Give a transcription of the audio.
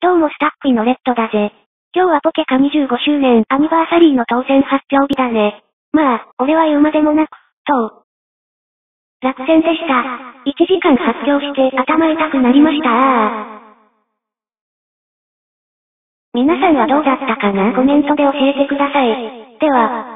どうもスタッフイのレッドだぜ。今日はポケカ25周年アニバーサリーの当選発表日だね。まあ、俺は言うまでもなく、落選でした。1時間発表して頭痛くなりました皆さんはどうだったかな、コメントで教えてください。では。